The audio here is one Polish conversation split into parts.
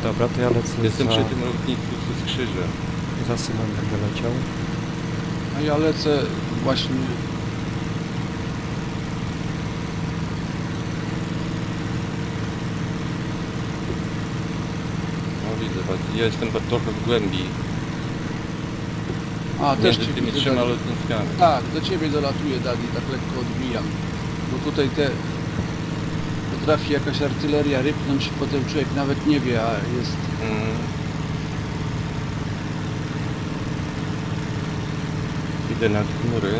Dobra, to ja lecę Jestem za... przy tym lotnisku z Krzyża. Za synem będę leciał. A ja lecę właśnie... No widzę, ja jestem trochę w głębi. A, też Między cię tymi widzę, trzema Dadi. lotniskami. Tak, do ciebie dolatuję, Dadi, tak lekko odbijam. Bo tutaj te... Potrafi jakaś artyleria rypnąć, potem człowiek nawet nie wie, a jest... Mm. Idę nad chmury.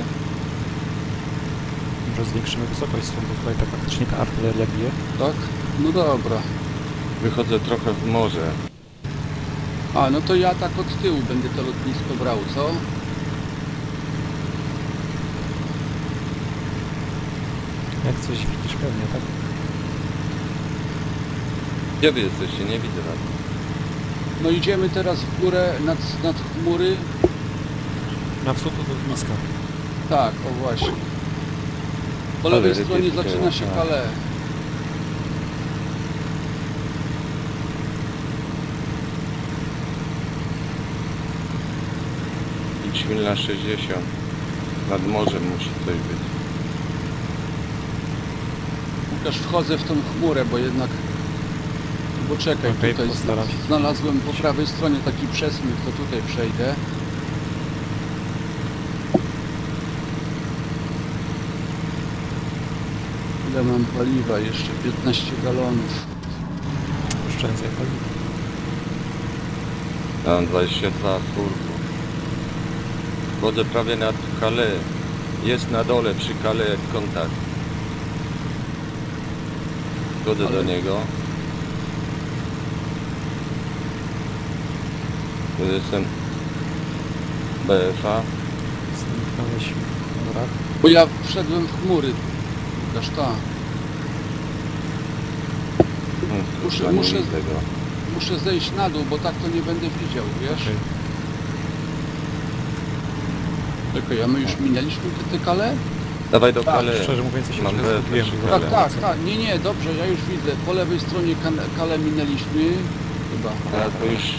Może zwiększymy wysokość stąd, bo tutaj tak faktycznie ta artyleria bije. Tak? No dobra. Wychodzę trochę w morze. A, no to ja tak od tyłu będę to lotnisko brał, co? Jak coś widzisz pewnie, tak? Gdzie wy jesteście? Nie widzę was. No idziemy teraz w górę nad chmury. Na wschód od lotniska. Tak, o właśnie. Po Ale lewej ryby stronie tutaj, zaczyna się tak. Calais. Idźmy na 60. Nad morzem musi coś być. Łukasz, wchodzę w tą chmurę, bo jednak... Bo czekaj, Okej, tutaj postaram się. znalazłem po prawej stronie taki przesmyk, to tutaj przejdę. Ile mam paliwa? Jeszcze 15 galonów. Oszczędzaj paliwo. Mam 22 furku. Wchodzę prawie nad Calais. Jest na dole przy Calais kontakt. Wchodzę do niego. Tu jestem BFA. Zniknąłeś w chmurach. Bo ja wszedłem w chmury. Łukasz, ta. Muszę zejść na dół, bo tak to nie będę widział, wiesz? Okej. Czekaj, a my już minęliśmy te Calais? Dawaj do Tak, Calais. Szczerze mówiąc, ja się Mam trochę BF zgubiłem. przy bo- Tak, Calais. tak, tak. Nie, dobrze, ja już widzę. Po lewej stronie Calais minęliśmy. Chyba. Ja to już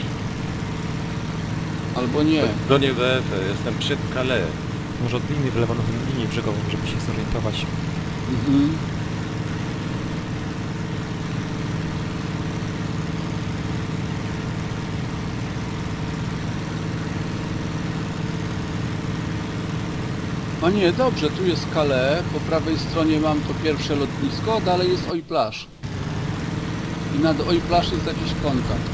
Albo nie. do nie BF, jestem przed Calais. Może odbijmy w lewo nową linię brzegową, żeby się zorientować. Mhm. A nie, dobrze, tu jest Calais, po prawej stronie mam to pierwsze lotnisko, dalej jest Oiplage. I nad Oiplage jest jakiś kontakt.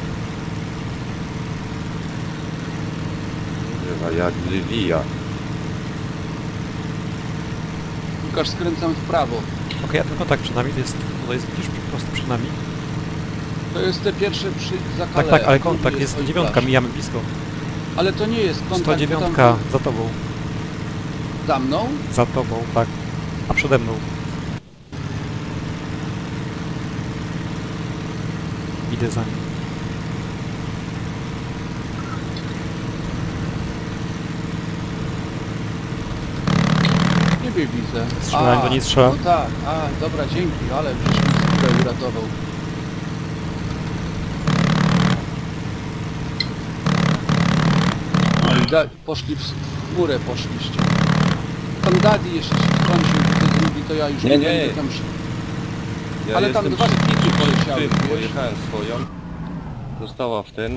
Kurwa, jak wywija. Łukasz, skręcam w prawo. Okej, a ten kontakt przed nami to jest... Tutaj jest gdzieś po prostu przed nami. To jest te pierwsze za Tak, Calais. tak, ale Tu kontakt jest 109, Oiplage. mijamy blisko. Ale to nie jest kontakt, bo 109 tam za tobą. za mną. Za tobą, tak. A przede mną. Idę za nim. Ciebie widzę. Strzelałem do niej, strzela. No tak, dobra, dzięki, ale żeś mi skórę uratował. Poszli w chmurę, poszliście. Tam Daddy jeszcze się wtrącił, te drugi, to ja już Nie, nie nie. będę tam... Ja Ale tam jestem dwa przy- skiki przy poleciały, tym, wiesz? pojechałem swoją. Została w ten.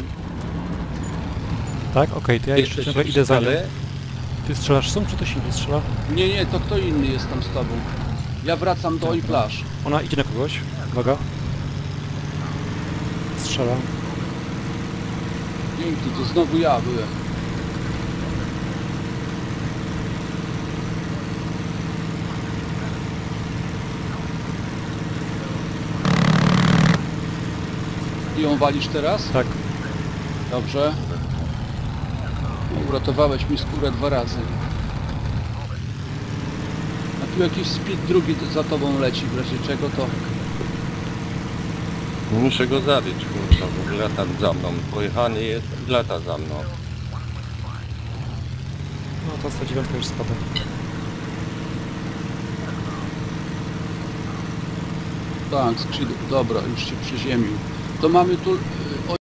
Tak, okej, to ja jeszcze Jesteście ciągle przy idę za nią. Calais? Ty strzelasz są, czy to się nie strzela? Nie, to kto inny jest tam z tobą. Ja wracam do Oiplage. Ona idzie na kogoś. Uwaga. Strzela. Dzięki, to znowu ja byłem. I ją walisz teraz? Tak. Dobrze. Uratowałeś mi skórę 2 razy. A tu jakiś speed drugi za tobą leci, w razie czego to... Muszę go zabić, kurwa, bo lata za mną. Pojechany jest, lata za mną. No to 109 już spada. Tak, skrzydło. Dobra, już się przyziemił. To mamy tu